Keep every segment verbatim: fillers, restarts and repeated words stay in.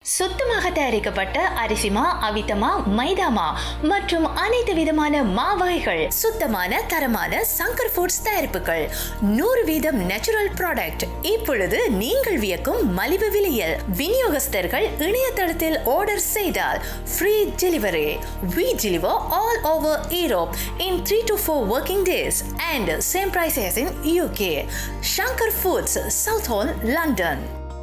சுத்தமாக தயாரிக்கப்பட்ட அரிசிமா, அவித்தமா, மைதாமா மற்றும் அனைத்து விதமான மாவகைகள், சுத்தமான தரமான சங்கர் ஃபுட்ஸ் தயாரிப்புகள், நூறு வீதம் நேச்சுரல் ப்ராடக்ட். இப்பொழுது நீங்கள் வியக்கும் மலிவு விலையில் விநியோகஸ்தர்கள் இணையதளத்தில் ஆர்டர் செய்தால் free delivery. We deliver all over Europe in three to four working days and same price as in U K. Shankar Foods, Southall, London.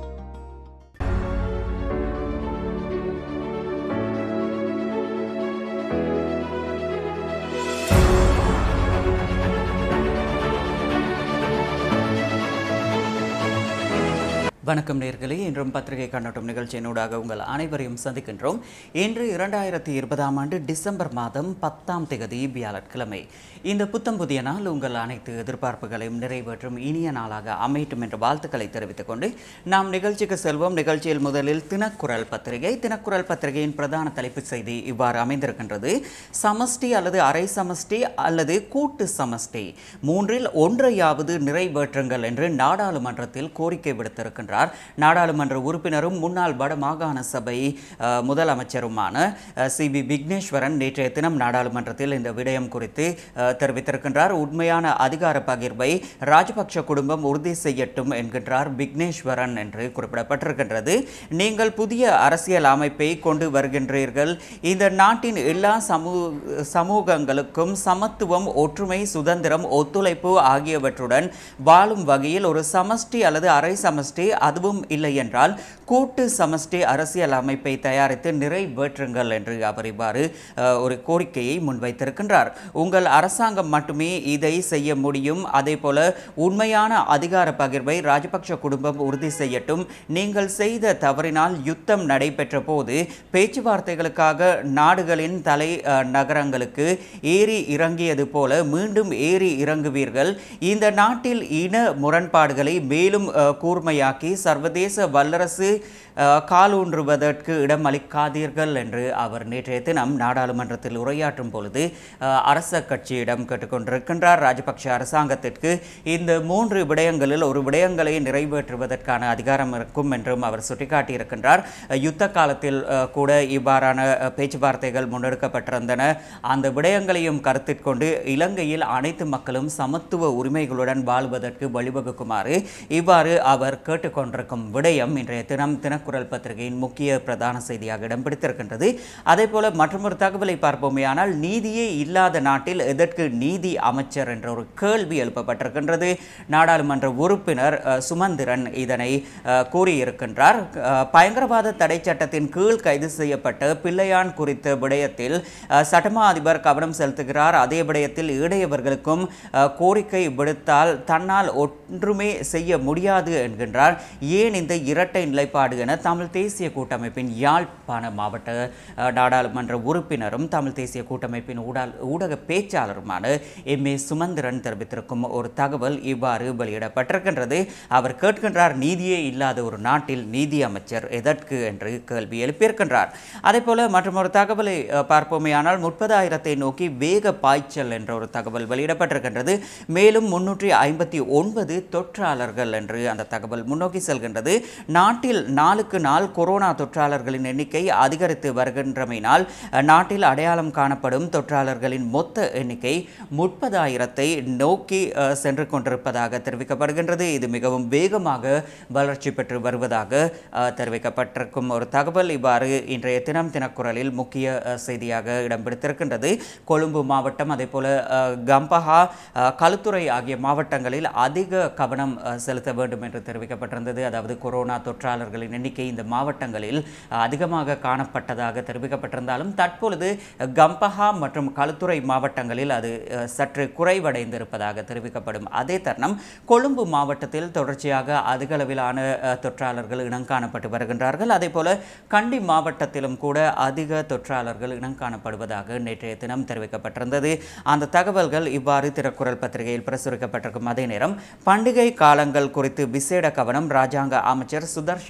வணக்கம் நேயர்களே, இன்றும் பத்திரிகை கண்ணோட்டம் நிகழ்ச்சியினூடாக உங்கள் அனைவரையும் சந்திக்கின்றோம். இன்று இரண்டாயிரத்தி இருபதாம் ஆண்டு டிசம்பர் மாதம் பத்தாம் தேதி வியாழக்கிழமை. இந்த புத்தம் புதிய நாள் உங்கள் அனைத்து எதிர்பார்ப்புகளையும் நிறைவேற்றும் இனிய நாளாக அமையட்டும் என்ற வாழ்த்துக்களை தெரிவித்துக் கொண்டு நாம் நிகழ்ச்சிக்கு செல்வோம். நிகழ்ச்சியில் முதலில் தினக்குரல் பத்திரிகை. தினக்குரல் பத்திரிகையின் பிரதான தலைப்புச் செய்தி இவ்வாறு அமைந்திருக்கின்றது. சமஷ்டி அல்லது அரை சமஷ்டி அல்லது கூட்டு சமஷ்டி மூன்றில் ஒன்றையாவது நிறைவேற்றுங்கள் என்று நாடாளுமன்றத்தில் கோரிக்கை விடுத்திருக்கின்றார். நாடாளுமன்ற உறுப்பினரும் முன்னாள் வட மாகாண சபை முதலமைச்சருமான சி வி விக்னேஸ்வரன் நேற்றைய தினம் நாடாளுமன்றத்தில் இந்த விடயம் குறித்து தெரிவித்திருக்கின்றார். உண்மையான அதிகார பகிர்வை ராஜபக்ஷ குடும்பம் உறுதி செய்யட்டும் என்கின்றார் விக்னேஸ்வரன் என்று குறிப்பிடப்பட்டிருக்கின்றது. நீங்கள் புதிய அரசியல் அமைப்பை கொண்டு வருகின்றீர்கள். இந்த நாட்டின் எல்லா சமூக சமூகங்களுக்கும் சமத்துவம், ஒற்றுமை, சுதந்திரம், ஒத்துழைப்பு ஆகியவற்றுடன் வாழும் வகையில் ஒரு சமஷ்டி அல்லது அரை சமஷ்டி, அதுவும் இல்லை என்றால் கூட்டு சமஷ்டி அரசியல் அமைப்பை தயாரித்து நிறைவேற்றுங்கள் என்று அவர் இவ்வாறு ஒரு கோரிக்கையை முன்வைத்திருக்கின்றார். உங்கள் அரசாங்கம் மட்டுமே இதை செய்ய முடியும். அதே போல உண்மையான அதிகார பகிர்வை ராஜபக்ஷ குடும்பம் உறுதி செய்யட்டும். நீங்கள் செய்த தவறினால் யுத்தம் நடைபெற்ற போது பேச்சுவார்த்தைகளுக்காக நாடுகளின் தலை நகரங்களுக்கு ஏறி இறங்கியது போல மீண்டும் ஏறி இறங்குவீர்கள். இந்த நாட்டில் இன முரண்பாடுகளை மேலும் கூர்மையாக்கி சர்வதேச வல்லரசு காலூன்றுவதற்கு இடம் அளிக்காதீர்கள் என்று அவர் நேற்றைய தினம் நாடாளுமன்றத்தில் உரையாற்றும் பொழுது அரச கட்சியிடம் கேட்டுக்கொண்டிருக்கின்றார். ராஜபக்ஷ அரசாங்கத்திற்கு இந்த மூன்று விடயங்களில் ஒரு விடயங்களை நிறைவேற்றுவதற்கான அதிகாரம் இருக்கும் என்றும் அவர் சுட்டிக்காட்டியிருக்கின்றார். யுத்த காலத்தில் கூட இவ்வாறான பேச்சுவார்த்தைகள் முன்னெடுக்கப்பட்டிருந்தன. அந்த விடயங்களையும் கருத்தில் கொண்டு இலங்கையில் அனைத்து மக்களும் சமத்துவ உரிமைகளுடன் வாழ்வதற்கு வழிவகுக்குமாறு இவ்வாறு அவர் கேட்டுக்கொண்டிருக்கும் விடயம் இன்றைய தினம் தினக்குரல் பத்திரிகையின் முக்கிய பிரதான செய்தியாக இடம் பிடித்திருக்கின்றது. அதே போல மற்றொரு தகவலை பார்ப்போமேயானால், நீதியே இல்லாத நாட்டில் எதற்கு நீதி அமைச்சர் என்ற ஒரு கேள்வி எழுப்பப்பட்டிருக்கின்றது. நாடாளுமன்ற உறுப்பினர் சுமந்திரன் இதனை கூறியிருக்கின்றார். பயங்கரவாத தடை சட்டத்தின் கீழ் கைது செய்யப்பட்ட பிள்ளையான் குறித்த விடயத்தில் சட்டமா அதிபர் கவனம் செலுத்துகிறார். அதே விடயத்தில் ஈடையவர்களுக்கும் கோரிக்கை விடுத்தால் தன்னால் ஒன்றுமே செய்ய முடியாது என்கின்றார். ஏன் இந்த இரட்டை நிலைப்பாடு என தமிழ் தேசிய கூட்டமைப்பின் யாழ்ப்பாண மாவட்ட நாடாளுமன்ற உறுப்பினரும் தமிழ் தேசிய கூட்டமைப்பின் ஊடக பேச்சாளருமான எம் ஏ சுமந்திரன் தெரிவித்திருக்கும் ஒரு தகவல் இவ்வாறு வெளியிடப்பட்டிருக்கின்றது. அவர் கேட்கின்றார், நீதியே இல்லாத ஒரு நாட்டில் நீதி அமைச்சர் எதற்கு என்று கேள்வி எழுப்பியிருக்கின்றார். அதே போல மற்றும் ஒரு தகவலை பார்ப்போமே ஆனால், முப்பதாயிரத்தை நோக்கி வேக பாய்ச்சல் என்ற ஒரு தகவல் வெளியிடப்பட்டிருக்கின்றது. மேலும் முன்னூற்றி ஐம்பத்தி ஒன்பது தொற்றாளர்கள் என்று அந்த தகவல் முன்னோக்கி செல்கின்றது. நாட்டில் நாளுக்கு நாள் கொரோனா தொற்றாளர்களின் எண்ணிக்கை அதிகரித்து வருகின்றமையினால் நாட்டில் அடையாளம் காணப்படும் தொற்றாளர்களின் மொத்த எண்ணிக்கை முப்பதாயிரத்தை நோக்கி சென்று கொண்டிருப்பதாக தெரிவிக்கப்படுகின்றது. இது மிகவும் வேகமாக வளர்ச்சி பெற்று வருவதாக தெரிவிக்கப்பட்டிருக்கும் ஒரு தகவல் இவ்வாறு இன்றைய தினம் தினக்குரலில் முக்கிய செய்தியாக இடம் பிடித்திருக்கின்றது. கொழும்பு மாவட்டம், அதே போல கம்பஹா, களுத்துறை ஆகிய மாவட்டங்களில் அதிக கவனம் செலுத்த வேண்டும் என்று தெரிவிக்கப்பட்டிருந்தது. அதாவது கொரோனா தொற்றாளர்களின் எண்ணிக்கை இந்த மாவட்டங்களில் அதிகமாக காணப்பட்டதாக தெரிவிக்கப்பட்டிருந்தாலும் தற்பொழுது கம்பஹா மற்றும் களுத்துறை மாவட்டங்களில் அது சற்று குறைவடைந்திருப்பதாக தெரிவிக்கப்படும். அதே தருணம் கொழும்பு மாவட்டத்தில் தொடர்ச்சியாக அதிக அளவிலான தொற்றாளர்கள் இனம் காணப்பட்டு வருகின்றார்கள். அதே போல கண்டி மாவட்டத்திலும் கூட அதிக தொற்றாளர்கள் இனம் காணப்படுவதாக நேற்றைய தினம் தெரிவிக்கப்பட்டிருந்தது. அந்த தகவல்கள் இவ்வாறு தினக்குரல் பத்திரிகையில் பிரசுரிக்கப்பட்டிருக்கும். அதே நேரம் பண்டிகை காலங்கள் குறித்து விசேட கவனம் ராஜாங்க அமைச்சர் சுதர்ஷனே பினான்ஸ்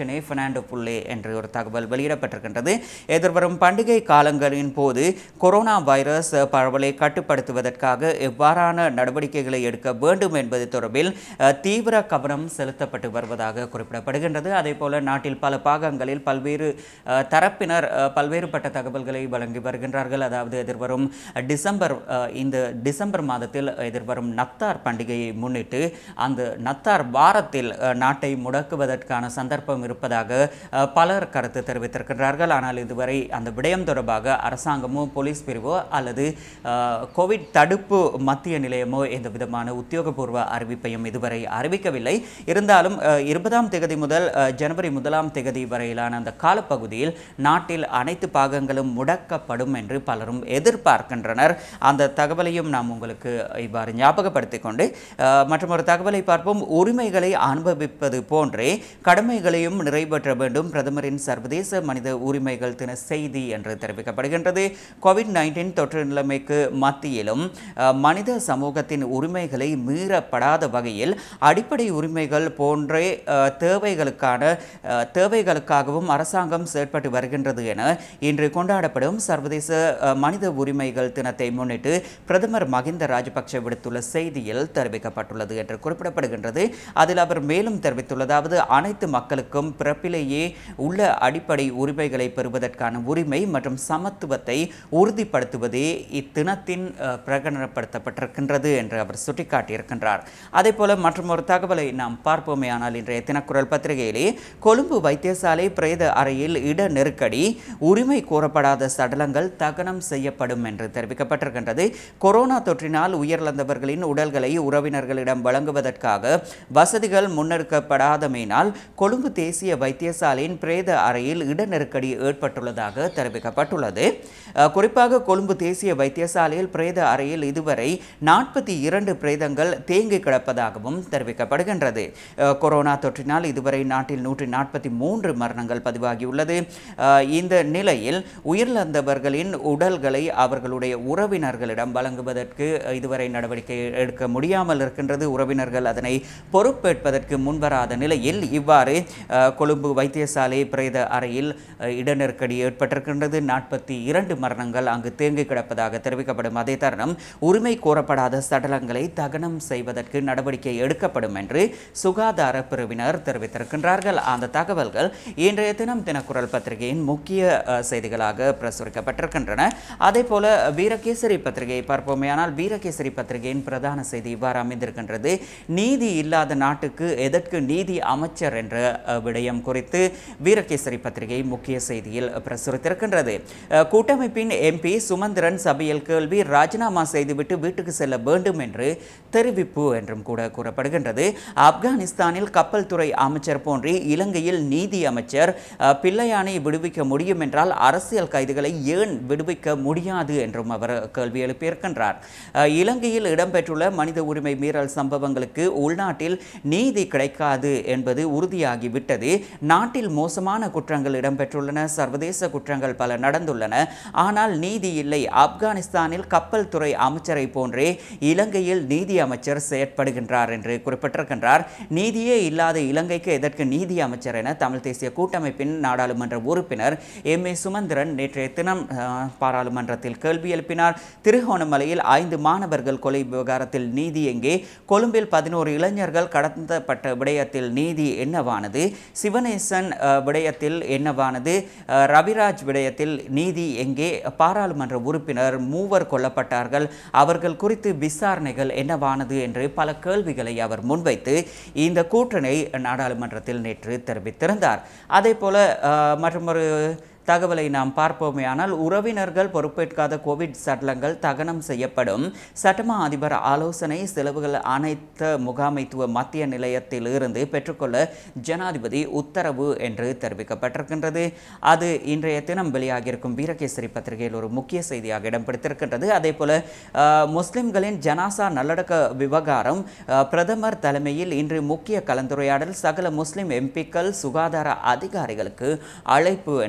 ஹேண்டுஃபுல்லே என்று ஒரு தகவல் வெளியிடப்பட்டிருக்கின்றது. எதிர்வரும் பண்டிகை காலங்களின் போது கொரோனா வைரஸ் பரவலை கட்டுப்படுத்துவதற்காக எவ்வாறான நடவடிக்கைகளை எடுக்க வேண்டும் என்பது தொடர்பில் தீவிர கவனம் செலுத்தப்பட்டு வருவதாக குறிப்பிடப்படுகின்றது. அதேபோல நாட்டில் பல பாகங்களில் பல்வேறு தரப்பினர் பல்வேறுபட்ட தகவல்களை வழங்கி வருகின்றார்கள். அதாவது எதிர்வரும் டிசம்பர் இந்த டிசம்பர் மாதத்தில் எதிர்வரும் நத்தார் பண்டிகையை முன்னிட்டு அந்த நத்தார் வாரத்தில் நாட்டை முடக்குவதற்கான சந்தர்ப்பம் இருப்பதாக பலர் கருத்து தெரிவித்திருக்கிறார்கள். ஆனால் இதுவரை அந்த விடயம் தொடர்பாக அரசாங்கமோ போலீஸ் பிரிவோ அல்லது கோவிட் தடுப்பு மத்திய நிலையமோ எந்த விதமான உத்தியோகபூர்வ அறிவிப்பையும் இதுவரை அறிவிக்கவில்லை. இருந்தாலும் இருபதாம் தேதி முதல் ஜனவரி முதலாம் தேதி வரையிலான அந்த காலப்பகுதியில் நாட்டில் அனைத்து பாகங்களும் முடக்கப்படும் என்று பலரும் எதிர்பார்க்கின்றனர். அந்த தகவலையும் நாம் உங்களுக்கு இவ்வாறு ஞாபகப்படுத்திக் கொண்டு மற்றும் ஒரு தகவலை பார்ப்போம். உரிமைகளை அனுபவிப்பது போன்றே கடமைகளையும் நிறைவேற்ற வேண்டும் பிரதமரின் சர்வதேச மனித உரிமைகள் தின செய்தி என்று தெரிவிக்கப்படுகின்றது. கோவிட் நைன்டீன் தொற்று நிலைமைக்கு மத்தியிலும் மனித சமூகத்தின் உரிமைகளை மீறப்படாத வகையில் அடிப்படை உரிமைகள் போன்றே தேவைகளுக்கான தேவைகளுக்காகவும் அரசாங்கம் செயற்பட்டு வருகின்றது என இன்று கொண்டாடப்படும் சர்வதேச மனித உரிமைகள் தினத்தை முன்னிட்டு பிரதமர் மஹிந்த ராஜபக்ஷ விடுத்துள்ள செய்தியில் தெரிவிக்கப்பட்டுள்ளது என்று குறிப்பிடப்படுகின்றது. அதில் அவர் மேலும் தெரிவித்துள்ளதாவது அனைத்து மக்களுக்கும் பிறப்பிலேயே உள்ள அடிப்படை உரிமைகளை பெறுவதற்கான உரிமை மற்றும் சமத்துவத்தை உறுதிப்படுத்துவதே இத்தினத்தின் பிரகடனப்படுத்தப்பட்டிருக்கின்றது என்று அவர் சுட்டிக்காட்டியிருக்கின்றார். அதே போல மற்றும் ஒரு தகவலை நாம் பார்ப்போமே ஆனால் இன்றைய தினக்குரல் பத்திரிகையிலே கொழும்பு வைத்தியசாலை பிரேத அறையில் இட நெருக்கடி உரிமை கோரப்படாத சடலங்கள் தகனம் செய்யப்படும் என்று தெரிவிக்கப்பட்டிருக்கின்றது. கொரோனா தொற்றினால் உயிரிழந்தவர்களின் உடல்களை உறவினர்களிடம் வழங்குவதற்காக வசதிகள் முன்னெடுக்கப்படாதமையினால் கொழும்பு தேசிய வைத்தியசாலையின் பிரேத அறையில் இட நெருக்கடி ஏற்பட்டுள்ளதாக தெரிவிக்கப்பட்டுள்ளது. குறிப்பாக கொழும்பு தேசிய வைத்தியசாலையில் பிரேத அறையில் இதுவரை நாற்பத்தி இரண்டு பிரேதங்கள் தேங்கி கிடப்பதாகவும் தெரிவிக்கப்படுகின்றது. கொரோனா தொற்றினால் இதுவரை நாட்டில் நூற்றி நாற்பத்தி மூன்று மரணங்கள் பதிவாகியுள்ளது. இந்த நிலையில் உயிரிழந்தவர்களின் உடல்களை அவர்களுடைய உறவினர்களிடம் வழங்குவதற்கு இதுவரை நடவடிக்கை எடுக்க முடியாமல் இருக்கின்றது. உறவினர்கள் அதனை பொறுப்பேற்பதற்கு முன்வராத நிலையில் இவ்வாறு கொழும்பு வைத்தியசாலை பிரேத அறையில் இடநெருக்கடி ஏற்பட்டிருக்கின்றது. நாற்பத்தி இரண்டு மரணங்கள் அங்கு தேங்கி கிடப்பதாக தெரிவிக்கப்படும் அதே தருணம் உரிமை கோரப்படாத சடலங்களை தகனம் செய்வதற்கு நடவடிக்கை எடுக்கப்படும் என்று சுகாதார பிரிவினர் தெரிவித்திருக்கின்றார்கள். அந்த தகவல்கள் இன்றைய தினம் தினக்குரல் பத்திரிகையின் முக்கிய செய்திகளாக பிரசுரிக்கப்பட்டிருக்கின்றன. அதே போல வீரகேசரி பத்திரிகையை பார்ப்போமே ஆனால் வீரகேசரி பத்திரிகையின் பிரதான செய்தி இவ்வாறு அமைந்திருக்கின்றது. நீதி இல்லாத நாட்டுக்கு எதற்கு நீதி அமைச்சர் என்ற விடயம் குறித்து வீரகேசரி பத்திரிகை முக்கிய செய்தியில் பிரசுரித்திருக்கின்றது. கூட்டமைப்பின் எம்பி சுமந்திரன் சபையில் கேள்வி ராஜினாமா செய்துவிட்டு வீட்டுக்கு செல்ல வேண்டும் என்று தெரிவிப்பு என்றும் கூட கூறப்படுகின்றது. ஆப்கானிஸ்தானில் கப்பல் துறை அமைச்சர் போன்றே இலங்கையில் நீதி அமைச்சர் பிள்ளையானை விடுவிக்க முடியும் என்றால் அரசியல் கைதிகளை ஏன் விடுவிக்க முடியாது என்றும் அவர் கேள்வி எழுப்பியிருக்கின்றார். இலங்கையில் இடம்பெற்றுள்ள மனித உரிமை மீறல் சம்பவங்களுக்கு உள்நாட்டில் நீதி கிடைக்காது என்பது உறுதியாகிவிட்டது. நாட்டில் மோசமான குற்றங்கள் இடம்பெற்றுள்ளன, சர்வதேச குற்றங்கள் பல நடந்துள்ளன, ஆனால் நீதி இல்லை. ஆப்கானிஸ்தானில் கப்பல் துறை அமைச்சரை போன்றே இலங்கையில் நீதி அமைச்சர் செயற்படுகின்றார் என்று குறிப்பிட்டிருக்கின்றார். நீதியே இல்லாத இலங்கைக்கு எதற்கு நீதி அமைச்சர் என தமிழ் தேசிய கூட்டமைப்பின் நாடாளுமன்ற உறுப்பினர் எம் ஏ சுமந்திரன் நேற்றைய தினம் பாராளுமன்றத்தில் கேள்வி எழுப்பினார். திருகோணமலையில் ஐந்து மாணவர்கள் கொலை விவகாரத்தில் நீதி எங்கே? கொழும்பில் பதினோரு இளைஞர்கள் கடத்தப்பட்ட விடயத்தில் நீதி என்னவானது? சிவனேசன் விடயத்தில் என்னவானது? ரவிராஜ் விடயத்தில் நீதி எங்கே? பாராளுமன்ற உறுப்பினர் மூவர் கொல்லப்பட்டார்கள், அவர்கள் குறித்து விசாரணைகள் என்னவானது என்று பல கேள்விகளை அவர் முன்வைத்து இந்த கூற்றினை நாடாளுமன்றத்தில் நேற்று தெரிவித்திருந்தார். அதே போல மற்றொரு தகவலை நாம் பார்ப்போமே ஆனால் உறவினர்கள் பொறுப்பேற்காத கோவிட் சடலங்கள் தகனம் செய்யப்படும். சட்டமா அதிபர் ஆலோசனை செலவுகள் அனைத்து முகாமைத்துவ மத்திய நிலையத்தில் இருந்து பெற்றுக்கொள்ள ஜனாதிபதி உத்தரவு என்று தெரிவிக்கப்பட்டிருக்கின்றது. அது இன்றைய தினம் வெளியாகியிருக்கும் வீரகேசரி பத்திரிகையில் ஒரு முக்கிய செய்தியாக இடம் பிடித்திருக்கின்றது. அதே போல முஸ்லிம்களின் ஜனாசா நல்லடக்க விவகாரம் பிரதமர் தலைமையில் இன்று முக்கிய கலந்துரையாடல், சகல முஸ்லிம் எம்பிக்கள் சுகாதார அதிகாரிகளுக்கு அழைப்பு என்று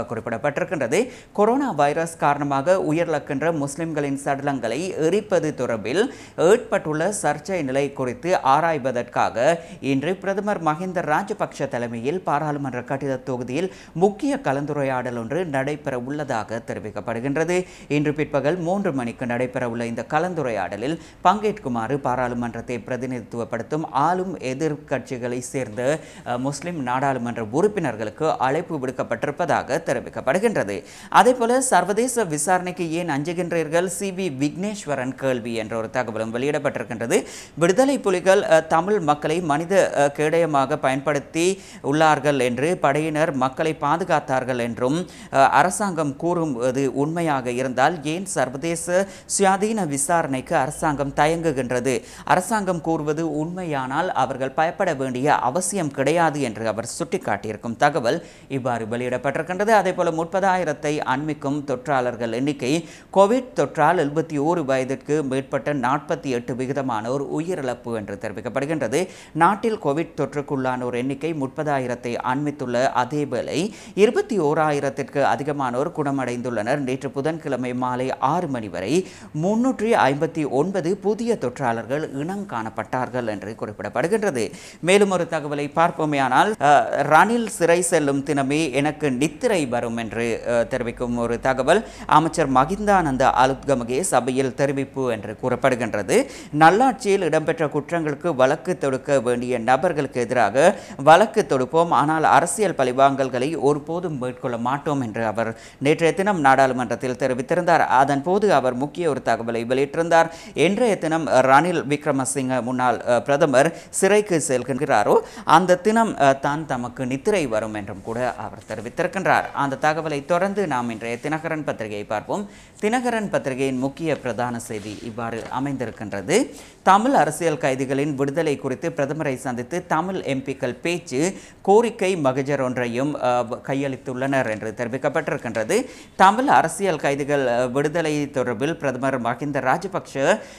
குறிப்பிடப்பட்டிருக்கின்றது. கொரோனா வைரஸ் காரணமாக உயிரிழக்கின்ற முஸ்லிம்களின் சடலங்களை எரிப்பது தொடர்பில் ஏற்பட்டுள்ள சர்ச்சை நிலை குறித்து ஆராய்வதற்காக இன்று பிரதமர் மஹிந்த ராஜபக்ஷ தலைமையில் பாராளுமன்ற கட்டிட தொகுதியில் முக்கிய கலந்துரையாடல் ஒன்று நடைபெற உள்ளதாக தெரிவிக்கப்படுகின்றது. இன்று பிற்பகல் மூன்று மணிக்கு நடைபெறவுள்ள இந்த கலந்துரையாடலில் பங்கேற்குமாறு பாராளுமன்றத்தை பிரதிநிதித்துவப்படுத்தும் ஆளும் எதிர்க்கட்சிகளை சேர்ந்த முஸ்லிம் நாடாளுமன்ற உறுப்பினர்களுக்கு அழைப்பு விடுக்கப்பட்டிருப்பதாக தெரிவிக்கப்படுகின்றது. அதேபோல சர்வதேச விசாரணைக்கு ஏன் அஞ்சுகின்றீர்கள் சி வி விக்னேஸ்வரன் கேள்வி என்ற ஒரு தகவலும் வெளியிடப்பட்டிருக்கின்றது. விடுதலை புலிகள் தமிழ் மக்களை மனித கேடயமாக பயன்படுத்தி உள்ளார்கள் என்று படையினர் மக்களை பாதுகாத்தார்கள் என்றும் அரசாங்கம் கூறுவது உண்மையாக இருந்தால் ஏன் சர்வதேச சுயாதீன விசாரணைக்கு அரசாங்கம் தயங்குகின்றது? அரசாங்கம் கூறுவது உண்மையானால் அவர்கள் பயப்பட வேண்டிய அவசியம் கிடையாது என்று அவர் சுட்டிக்காட்டியிருக்கும் தகவல் இவ்வாறு வெளியிடப்பட்டிருக்கின்றது. அதேபோல முப்பதாயிரத்தை அண்மிக்கும் தொற்றாளர்கள் எண்ணிக்கை கோவிட் தொற்றால் எழுபத்தி ஓரு வயதிற்கு மேற்பட்ட நாற்பத்தி எட்டு விகிதமானோர் உயிரிழப்பு என்று தெரிவிக்கப்படுகின்றது. நாட்டில் கோவிட் தொற்றுக்குள்ளானோர் எண்ணிக்கை முப்பதாயிரத்தை அண்மித்துள்ள அதேவேளை இருபத்தி ஓராயிரத்திற்கு அதிகமானோர் குணமடைந்துள்ளனர். நேற்று புதன்கிழமை மாலை ஆறு மணி வரை முன்னூற்றி ஐம்பத்தி ஒன்பது புதிய தொற்றாளர்கள் இனம் காணப்பட்டார்கள் என்று குறிப்பிடப்படுகின்றது. மேலும் ஒரு தகவலை பார்ப்போமேயானால் ரணில் சிறை செல்லும் தினமே எனக்கு நித்திரை வரும் என்று தெரிவிக்கும் ஒரு தகவல் அமைச்சர் மகிந்தானந்த அலுத்கமகே சபையில் தெரிவிப்பு என்று கூறப்படுகின்றது. நல்லாட்சியில் இடம்பெற்ற குற்றங்களுக்கு வழக்கு தொடுக்க வேண்டிய நபர்களுக்கு எதிராக வழக்கு தொடுப்போம், ஆனால் அரசியல் பழிவாங்கல்களை ஒருபோதும் மேற்கொள்ள மாட்டோம் என்று அவர் நேற்றைய தினம் நாடாளுமன்றத்தில் தெரிவித்திருந்தார். அதன் போது அவர் முக்கிய ஒரு தகவலை வெளியிட்டிருந்தார். இன்றைய தினம் ரணில் விக்ரமசிங்க முன்னாள் பிரதமர் சிறைக்கு செல்கின்றாரோ அந்த தினம் தான் தமக்கு நித்திரை வரும் என்றும் கூட அவர் தெரிவித்திருக்கின்றார். அந்த தகவலை தொடர்ந்து நாம் இன்றைய தினகரன் பத்திரிகையை பார்ப்போம். தினகரன் பத்திரிகையின் முக்கிய பிரதான செய்தி இவ்வாறு அமைந்திருக்கின்றது. தமிழ் அரசியல் கைதிகளின் விடுதலை குறித்து பிரதமரை சந்தித்து தமிழ் எம்பிக்கள் பேச்சு கோரிக்கை மகஜர் ஒன்றையும் கையளித்துள்ளனர் என்று தெரிவிக்கப்பட்டிருக்கின்றது. தமிழ் அரசியல் கைதிகள் விடுதலை தொடர்பில் பிரதமர் மஹிந்த ராஜபக்ஷ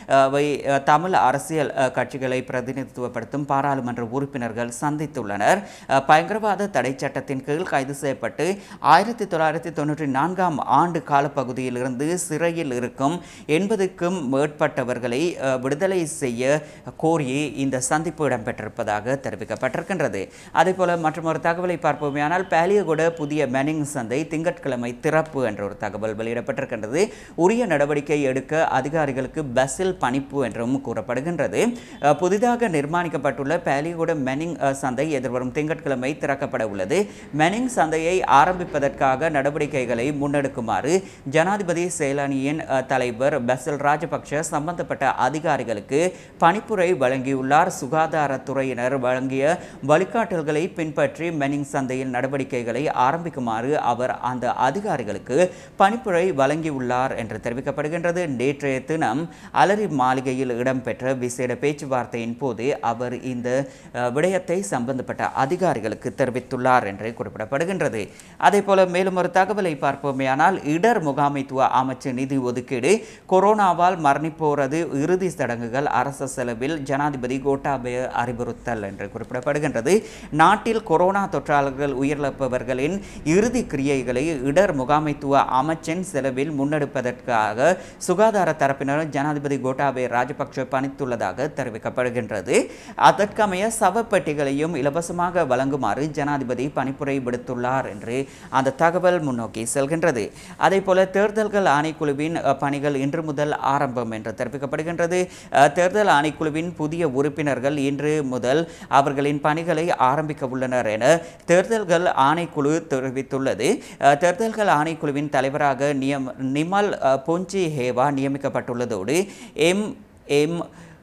தமிழ் அரசியல் கட்சிகளை பிரதிநிதித்துவப்படுத்தும் பாராளுமன்ற உறுப்பினர்கள் சந்தித்துள்ளனர். பயங்கரவாத தடை சட்டத்தின் கீழ் கைது செய்யப்பட்டு ஆயிரத்தி தொள்ளாயிரத்தி தொன்னூற்றி நான்காம் ஆண்டு காலப்பகுதியில் இருந்து சிறையில் இருக்கும் எண்பதுக்கும் மேற்பட்டவர்களை விடுதலை செய்ய கோரி இந்த சந்திப்பு இடம்பெற்றிருப்பதாக தெரிவிக்கப்பட்டிருக்கின்றது. அதேபோல மற்றொரு தகவலை பார்ப்போமேயானால் பாலியகுட புதிய மெனிங் சந்தை திங்கட்கிழமை திறப்பு என்ற ஒரு தகவல் வெளியிடப்பட்டிருக்கின்றது. உரிய நடவடிக்கை எடுக்க அதிகாரிகளுக்கு பஸ்ஸில் பணிப்பு என்றும் கூறப்படுகின்றது. புதிதாக நிர்மாணிக்கப்பட்டுள்ள பாலியகுட மெனிங் சந்தை எதிர்வரும் திங்கட்கிழமை திறக்கப்பட உள்ளது. மெனிங் சந்தையை ஆரம்பிப்பதற்காக நடவடிக்கைகளை முன்னெடுக்குமாறு ஜனாதிபதி செயலணியின் தலைவர் பசில் ராஜபக்ஷ சம்பந்தப்பட்ட அதிகாரிகளுக்கு பணிப்புரை வழங்கியுள்ளார். சுகாதாரத்துறையினர் வழங்கிய வழிகாட்டல்களை பின்பற்றி மெனிங் சந்தையில் நடவடிக்கைகளை ஆரம்பிக்குமாறு அவர் அந்த அதிகாரிகளுக்கு பணிப்புரை வழங்கியுள்ளார் என்று தெரிவிக்கப்படுகின்றது. நேற்றைய தினம் அலரி மாளிகையில் இடம்பெற்ற விசேட பேச்சுவார்த்தையின் போது அவர் இந்த விடயத்தை சம்பந்தப்பட்ட அதிகாரிகளுக்கு தெரிவித்துள்ளார் என்று குறிப்பிடப்படுகின்றது. அதே போல மேலும் ஒரு தகவலை பார்ப்போமேயானால் இடர் முகாமைத்துவ அமைச்சு நிதி ஒதுக்கீடு கொரோனாவால் மரணிப்போரது இறுதி சடங்குகள் அரசு செலவில் ஜனாதிபதி கோட்டாபய அறிவுறுத்தல் என்று குறிப்பிடப்படுகின்றது. நாட்டில் கொரோனா தொற்றாளர்கள் உயிரிழப்பவர்களின் இறுதி கிரியைகளை இடர் முகாமைத்துவ அமைச்சின் செலவில் முன்னெடுப்பதற்காக சுகாதார தரப்பினர் ஜனாதிபதி கோட்டாபய ராஜபக்ஷ பணித்துள்ளதாக தெரிவிக்கப்படுகின்றது. அதற்கமைய சவப்பெட்டிகளையும் இலவசமாக வழங்குமாறு ஜனாதிபதி பணிப்புரை விடுத்துள்ளார் என்று அந்த தகவல் முன்னோக்கி செல்கின்றது. அதே போல தேர்தல்கள் ஆணைக்குழுவின் பணிகள் இன்று முதல் ஆரம்பம் என்று தெரிவிக்கப்படுகின்றது. தேர்தல் ஆணைக்குழுவின் புதிய உறுப்பினர்கள் இன்று முதல் அவர்களின் பணிகளை ஆரம்பிக்க உள்ளனர் என தேர்தல்கள் ஆணைக்குழு தெரிவித்துள்ளது. தேர்தல்கள் ஆணைக்குழுவின் தலைவராக நியம் நிமல் பொஞ்சி ஹேவா நியமிக்கப்பட்டுள்ளதோடு M M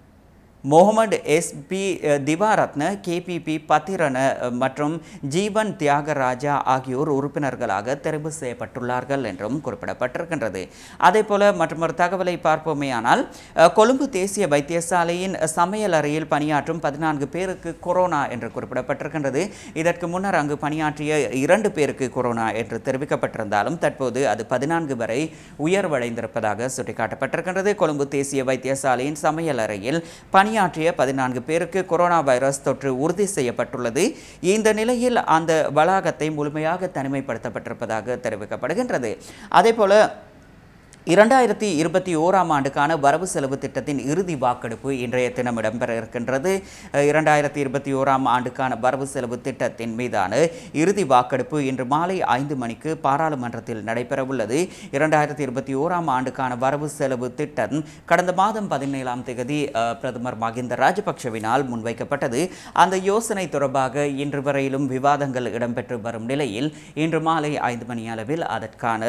Mohamed S P Divaratne, K P P Pathirana மற்றும் ஜீவன் தியாகராஜா ஆகியோர் உறுப்பினர்களாக தெரிவு செய்யப்பட்டுள்ளார்கள் என்றும் குறிப்பிடப்பட்டிருக்கின்றது. அதே போல மற்றொரு தகவலை பார்ப்போமேயானால் கொழும்பு தேசிய வைத்தியசாலையின் சமையல் அறையில் பணியாற்றும் பதினான்கு பேருக்கு கொரோனா என்று குறிப்பிடப்பட்டிருக்கின்றது. இதற்கு முன்னர் அங்கு பணியாற்றிய இரண்டு பேருக்கு கொரோனா என்று தெரிவிக்கப்பட்டிருந்தாலும் தற்போது அது பதினான்கு வரை உயர்வடைந்திருப்பதாக சுட்டிக்காட்டப்பட்டிருக்கின்றது. கொழும்பு தேசிய வைத்தியசாலையின் சமையல் அறையில் பணி பணியாற்றிய பதினான்கு பேருக்கு கொரோனா வைரஸ் தொற்று உறுதி செய்யப்பட்டுள்ளது. இந்த நிலையில் அந்த வளாகத்தை முழுமையாக தனிமைப்படுத்தப்பட்டிருப்பதாக தெரிவிக்கப்படுகின்றது. அதேபோல இரண்டாயிரத்தி இருபத்தி ஓராம் ஆண்டுக்கான வரவு செலவு திட்டத்தின் இறுதி வாக்கெடுப்பு இன்றைய தினம் இடம்பெற இருக்கின்றது. இரண்டாயிரத்தி இருபத்தி ஓராம் ஆண்டுக்கான வரவு செலவு திட்டத்தின் மீதான இறுதி வாக்கெடுப்பு இன்று மாலை ஐந்து மணிக்கு பாராளுமன்றத்தில் நடைபெறவுள்ளது. இரண்டாயிரத்தி இருபத்தி ஓராம் ஆண்டுக்கான வரவு செலவு திட்டம் கடந்த மாதம் பதினேழாம் தேதி பிரதமர் மஹிந்த ராஜபக்ஷவினால் முன்வைக்கப்பட்டது. அந்த யோசனை தொடர்பாக இன்று வரையிலும் விவாதங்கள் இடம்பெற்று வரும் நிலையில் இன்று மாலை ஐந்து மணி அளவில் அதற்கான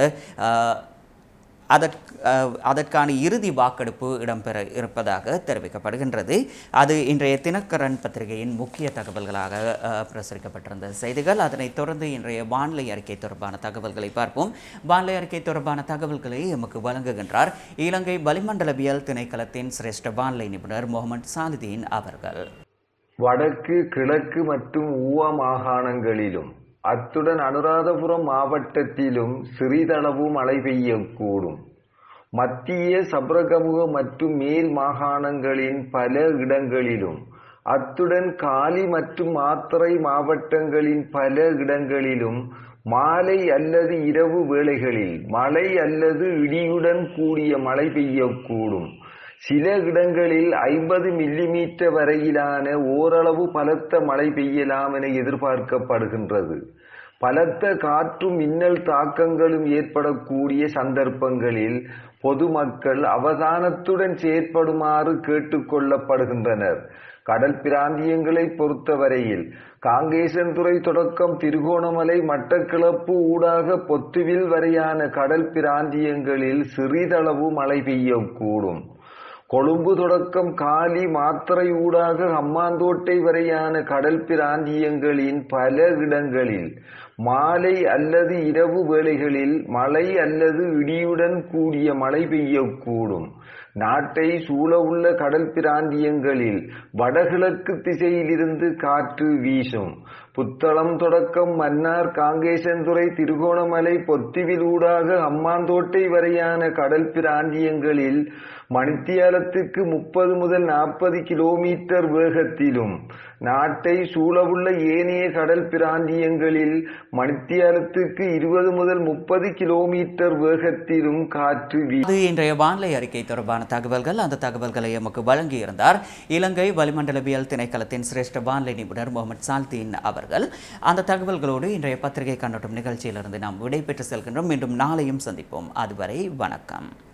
அதற்கான இறுதி வாக்கெடுப்பு இடம்பெற இருப்பதாக தெரிவிக்கப்படுகின்றது. அது இன்றைய தினக்கரன் பத்திரிகையின் முக்கிய தகவல்களாக பிரசுரிக்கப்பட்டிருந்த செய்திகள். அதனைத் தொடர்ந்து இன்றைய வானிலை அறிக்கை தொடர்பான தகவல்களை பார்ப்போம். வானிலை அறிக்கை தொடர்பான தகவல்களை எமக்கு வழங்குகின்றார் இலங்கை வளிமண்டலவியல் திணைக்களத்தின் சிரேஷ்ட வானிலை நிபுணர் முகமது சாலிதீன் அவர்கள். வடக்கு, கிழக்கு மற்றும் ஊவா மாகாணங்களிலும் அத்துடன் அனுராதபுரம் மாவட்டத்திலும் சிறிதளவு மழை பெய்யக்கூடும். மத்திய சப்ரகமுக மற்றும் மேல் மாகாணங்களின் பல இடங்களிலும் அத்துடன் காலி மற்றும் மாத்தறை மாவட்டங்களின் பல இடங்களிலும் மாலை அல்லது இரவு வேளைகளில் மழை அல்லது இடியுடன் கூடிய மழை பெய்யக்கூடும். சில இடங்களில் ஐம்பது மில்லி மீட்டர் வரையிலான ஓரளவு பலத்த மழை பெய்யலாம் என எதிர்பார்க்கப்படுகின்றது. பலத்த காற்றும் மின்னல் தாக்கங்களும் ஏற்படக்கூடிய சந்தர்ப்பங்களில் பொதுமக்கள் அவதானத்துடன் செயற்படுமாறு கேட்டுக்கொள்ளப்படுகின்றனர். கடல் பிராந்தியங்களை பொறுத்தவரையில் காங்கேசன்துறை தொடக்கம் திருகோணமலை மட்டக்களப்பு ஊடாக பொத்துவில் வரையான கடல் பிராந்தியங்களில் சிறிதளவு மழை பெய்யக்கூடும். கொழும்பு தொடக்கம் காலி மாத்தறை ஊடாக ஹம்மாந்தோட்டை வரையான கடல் பிராந்தியங்களின் பல இடங்களில் மாலை அல்லது இரவு வேளைகளில் மழை அல்லது இடியுடன் கூடிய மழை பெய்யக்கூடும். நாட்டை சூழவுள்ள கடல் பிராந்தியங்களில் வடகிழக்கு திசையிலிருந்து காற்று வீசும். புத்தளம் தொடக்கம் மன்னார் காங்கேசன்துறை திருகோணமலை பொத்திவில் ஊடாக ஹம்மாந்தோட்டை வரையான கடல் பிராந்தியங்களில் மணித்தியாலத்துக்கு முப்பது முதல் நாற்பது கிலோமீட்டர் வேகத்திலும் நாட்டை சூழவுள்ள ஏனைய கடல் பிராந்தியங்களில் மணித்தியாலத்துக்கு இருபது முதல் முப்பது கிலோமீட்டர் வேகத்திலும் காற்று வீசும். இன்றைய வானிலை அறிக்கை தொடர்பான தகவல்கள். அந்த தகவல்களை எமக்கு வழங்கியிருந்தார் இலங்கை வளிமண்டலவியல் திணைக்களத்தின் சிரேஷ்ட வானிலை நிபுணர் முகமது சாலிதீன் அவர்கள். அந்த தகவல்களோடு இன்றைய பத்திரிகை கண்ணோட்டம் நிகழ்ச்சியிலிருந்து நாம் விடைபெற்று செல்கின்றோம். மீண்டும் நாளையும் சந்திப்போம். அதுவரை வணக்கம்.